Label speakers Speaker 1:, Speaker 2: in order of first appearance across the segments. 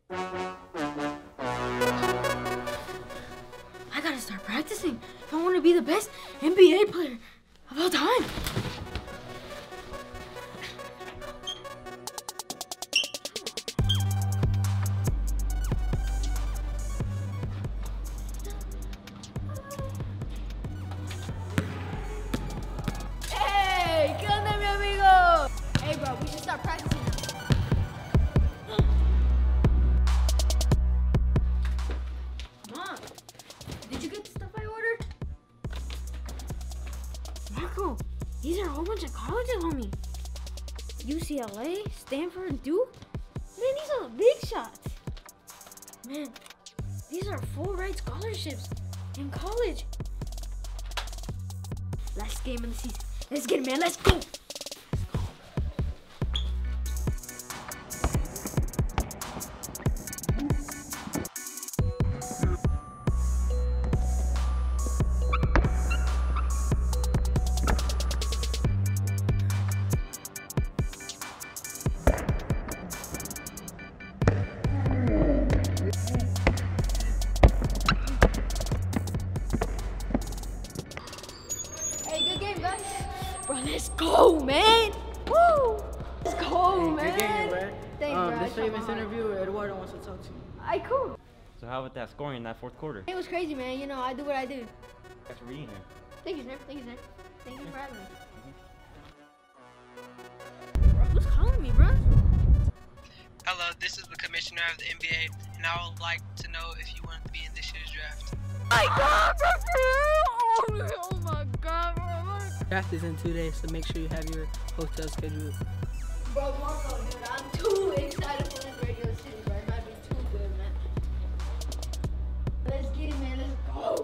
Speaker 1: I gotta start practicing if I want to be the best NBA player of all time. Hey, ¿qué onda, mi amigo? Hey, bro, we should start practicing now. Mom, did you get the stuff I ordered? Marco, these are a whole bunch of colleges, homie. UCLA, Stanford, and Duke? Man, these are the big shots. Man, these are full ride scholarships in college. Last game of the season. Let's get it, man. Let's go. Bro, let's go, man! Woo! Let's go, man!
Speaker 2: Good game, bro.
Speaker 1: Thanks, bro.
Speaker 2: This famous interview, Eduardo wants to talk to you.
Speaker 1: Alright, cool.
Speaker 3: So how about that scoring in that fourth quarter?
Speaker 1: It was crazy, man. You know, I do what I do.
Speaker 3: Thanks for being here.
Speaker 1: Thank you, sir. Thank you, sir. Thank you for having me. Bro, who's calling me, bro?
Speaker 4: Hello, this is the commissioner of the NBA, and I would like to know if you want to be in this year's draft.
Speaker 1: Oh my god, bro.
Speaker 2: Draft is in 2 days, so make sure you have your hotel scheduled.
Speaker 1: Bro, Marco, dude, I'm too excited for this Radio City, bro. It might be too good, man. Let's get it, man. Let's go.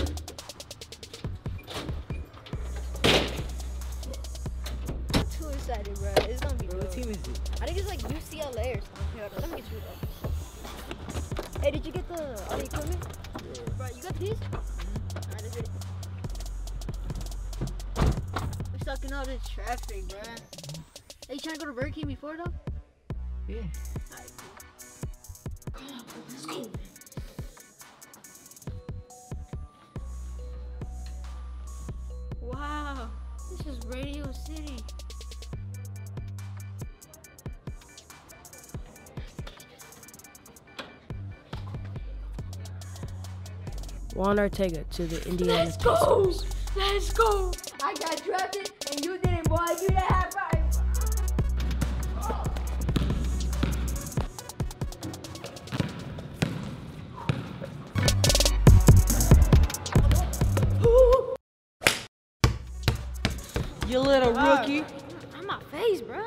Speaker 1: I'm too excited, bro. It's gonna be
Speaker 2: Bro,
Speaker 1: good.
Speaker 2: what team is it?
Speaker 1: I think it's like UCLA or something. Hold on, let me get you that. Hey, did you get all the equipment?
Speaker 2: Yeah.
Speaker 1: Bro, you got these? Alright, let's get it. We're stuck in all this traffic, bro. Hey, you trying to go to Burger King before, though?
Speaker 2: Yeah.
Speaker 1: Alright, cool. Come on, bro. Let's go. Wow, this is Radio City.
Speaker 2: Juan Ortega to the Indiana
Speaker 1: Let's go!
Speaker 2: Pacers.
Speaker 1: Let's go! I got drafted and you didn't, boy. Give me that high five.
Speaker 2: You little rookie.
Speaker 1: On my face, bro.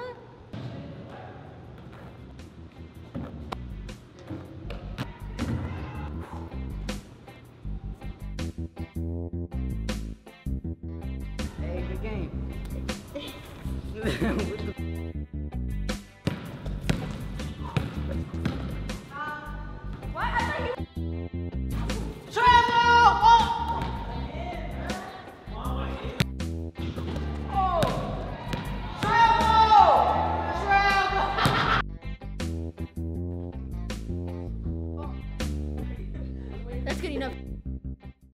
Speaker 2: Hey, good game. What the